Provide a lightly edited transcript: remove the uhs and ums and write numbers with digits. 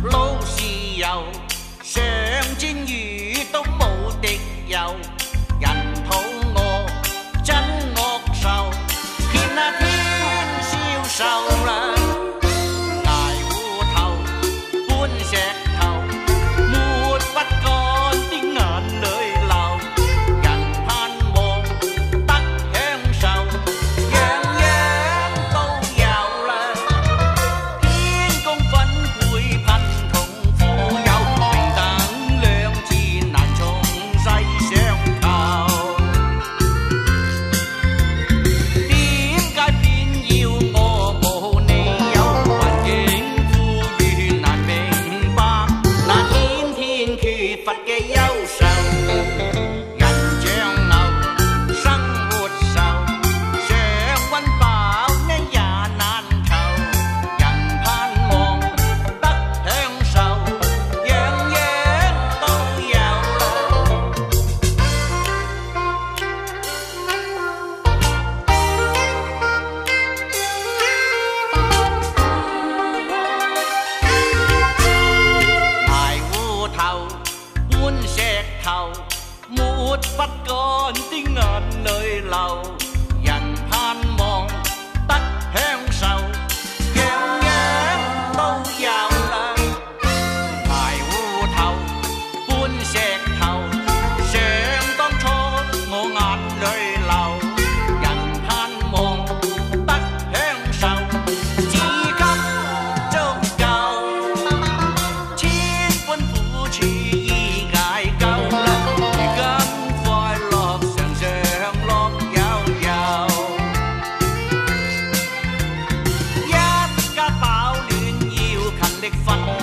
路是有，上戰遇都冇敵友，人肚餓真惡受，天啊天消瘦啦，捱糊頭搬石頭，抹不乾啲眼淚流，人盼望得享受，樣樣都有啦，天公分配貧窮富有，平等兩字難從世上求，點解偏要我無理由？環境富裕難明白，那天天缺乏嘅優秀，人像牛生活愁，想溫飽呢也難求，人盼望得享受，樣樣都有啦。捱糊頭搬石頭，抹不乾啲眼淚流，人盼望得享受，樣樣都有啦。捱糊頭搬石頭，想當初我眼淚流，人盼望得享受，自給足夠，千般苦處已捱夠啦，如今快樂常常樂悠悠，一家飽暖要勤力奮